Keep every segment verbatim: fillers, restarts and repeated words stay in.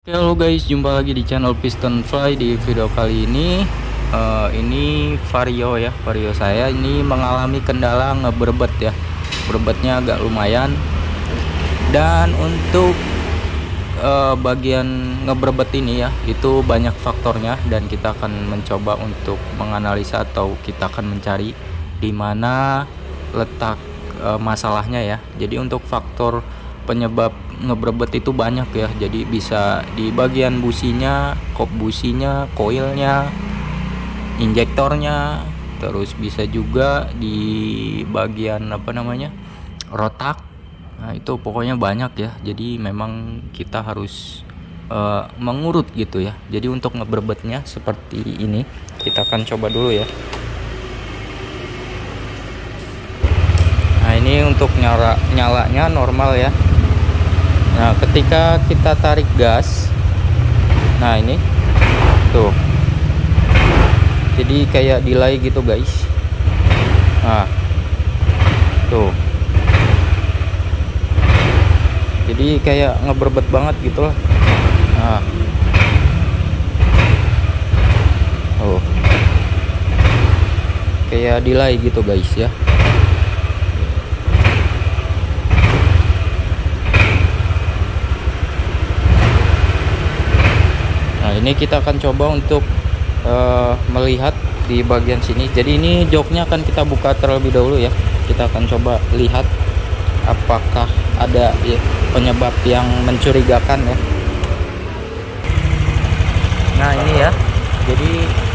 Oke, halo guys, jumpa lagi di channel Piston Fly. Di video kali ini uh, ini vario ya, vario saya ini mengalami kendala ngeberbet ya, berbetnya agak lumayan. Dan untuk uh, bagian ngeberbet ini ya, itu banyak faktornya, dan kita akan mencoba untuk menganalisa atau kita akan mencari di mana letak uh, masalahnya ya. Jadi untuk faktor penyebab ngeberbet itu banyak ya, jadi bisa di bagian businya, kop businya, koilnya, injektornya, terus bisa juga di bagian apa namanya rotak. Nah itu pokoknya banyak ya, jadi memang kita harus uh, mengurut gitu ya. Jadi untuk ngeberbetnya seperti ini, kita akan coba dulu ya. Nah ini untuk nyala nyalanya normal ya. Nah ketika kita tarik gas, nah ini tuh, jadi kayak delay gitu guys. Nah tuh, jadi kayak ngeberbet banget gitu lah. Nah oh, kayak delay gitu guys ya. Ini kita akan coba untuk uh, melihat di bagian sini. Jadi ini joknya akan kita buka terlebih dahulu ya. Kita akan coba lihat apakah ada ya, penyebab yang mencurigakan ya. Nah ini ya, jadi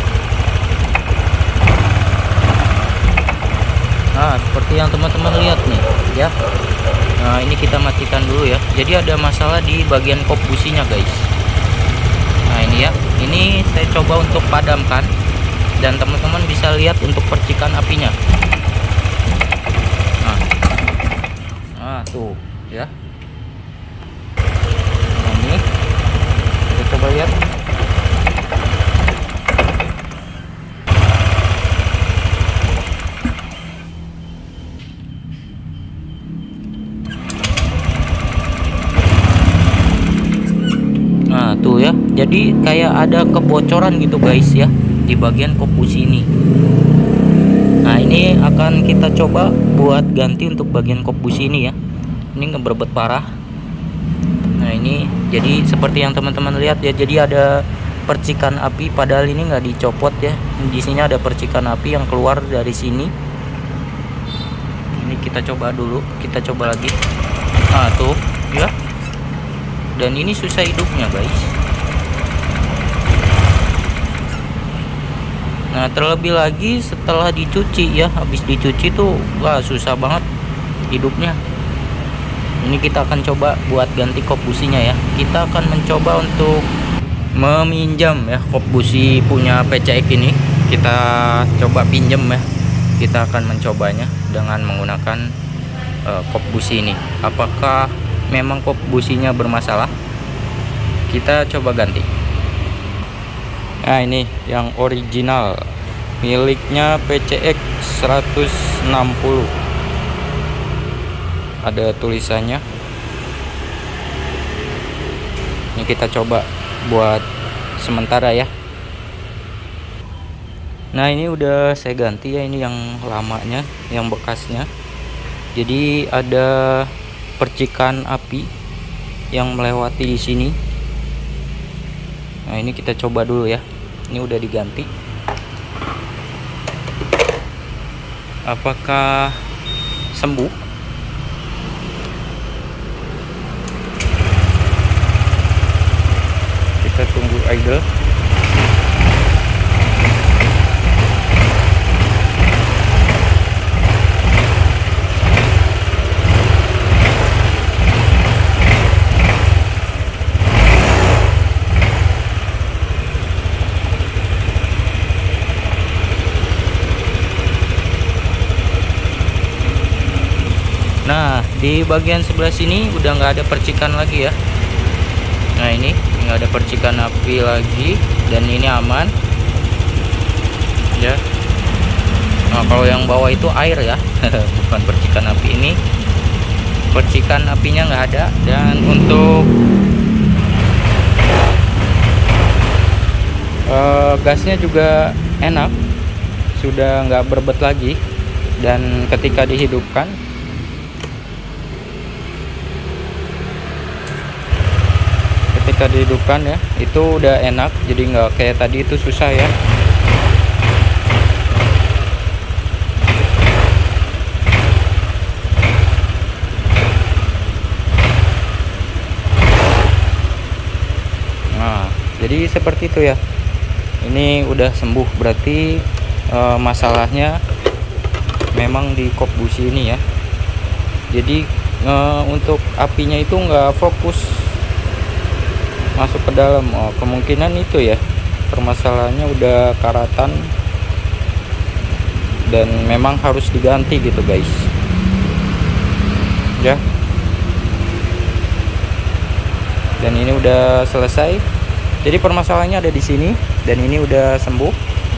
nah seperti yang teman-teman lihat nih ya. Nah ini kita matikan dulu ya. Jadi ada masalah di bagian kop businya guys. Nah ini ya, ini saya coba untuk padamkan, dan teman-teman bisa lihat untuk percikan apinya. Nah, nah tuh ya. Nah, ini kita coba lihat. Nah tuh ya, jadi kayak ada kebocoran gitu guys ya di bagian kop busi ini. Nah ini akan kita coba buat ganti untuk bagian kop busi ini ya. Ini ngeberbet parah. Nah ini jadi seperti yang teman-teman lihat ya, jadi ada percikan api, padahal ini nggak dicopot ya. Di sini ada percikan api yang keluar dari sini. Ini kita coba dulu, kita coba lagi. Nah tuh ya, dan ini susah hidupnya guys. Nah terlebih lagi setelah dicuci ya, habis dicuci tuh wah susah banget hidupnya. Ini kita akan coba buat ganti kop businya ya. Kita akan mencoba untuk meminjam ya kop busi punya P C X ini. Kita coba pinjam ya. Kita akan mencobanya dengan menggunakan uh, kop busi ini. Apakah memang kop businya bermasalah? Kita coba ganti. Nah ini yang original, miliknya P C X seratus enam puluh, ada tulisannya. Ini kita coba buat sementara ya. Nah ini udah saya ganti ya, ini yang lamanya, yang bekasnya. Jadi ada percikan api yang melewati di sini. Nah ini kita coba dulu ya. Ini udah diganti. Apakah sembuh? Kita tunggu idle. Nah di bagian sebelah sini udah nggak ada percikan lagi ya. Nah ini nggak ada percikan api lagi, dan ini aman ya. Nah kalau yang bawah itu air ya, bukan percikan api. Ini percikan apinya nggak ada. Dan untuk gasnya juga enak, sudah nggak berbet lagi, dan ketika dihidupkan ketika dihidupkan ya itu udah enak, jadi nggak kayak tadi itu susah ya. Nah, jadi seperti itu ya. Ini udah sembuh, berarti e, masalahnya memang di kop busi ini ya. Jadi e, untuk apinya itu nggak fokus masuk ke dalam. Oh, kemungkinan itu ya, permasalahannya udah karatan dan memang harus diganti gitu guys ya. Dan ini udah selesai, jadi permasalahannya ada di sini, dan ini udah sembuh.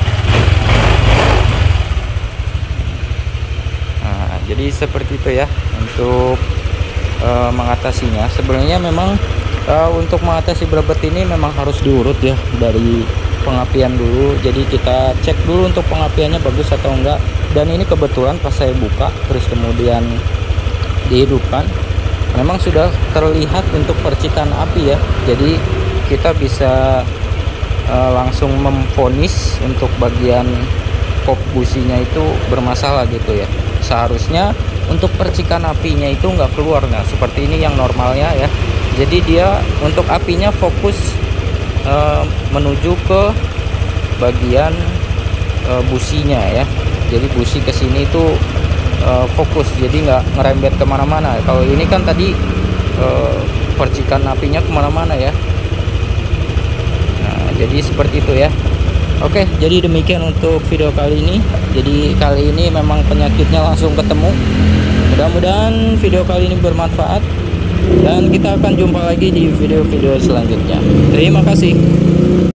Nah, jadi seperti itu ya untuk e, mengatasinya. Sebenarnya memang e, untuk mengatasi berbet ini memang harus diurut ya dari pengapian dulu. Jadi kita cek dulu untuk pengapiannya bagus atau enggak. Dan ini kebetulan pas saya buka terus kemudian dihidupkan, memang sudah terlihat untuk percikan api ya. Jadi kita bisa e, langsung memvonis untuk bagian kop businya itu bermasalah gitu ya. Seharusnya untuk percikan apinya itu nggak keluar. Nah seperti ini yang normalnya ya. Jadi dia untuk apinya fokus e, menuju ke bagian e, businya ya. Jadi busi kesini itu e, fokus, jadi nggak ngerembet kemana-mana. Kalau ini kan tadi e, percikan apinya kemana-mana ya. Nah jadi seperti itu ya. Oke, jadi demikian untuk video kali ini. Jadi kali ini memang penyakitnya langsung ketemu. Mudah-mudahan video kali ini bermanfaat, dan kita akan jumpa lagi di video-video selanjutnya. Terima kasih.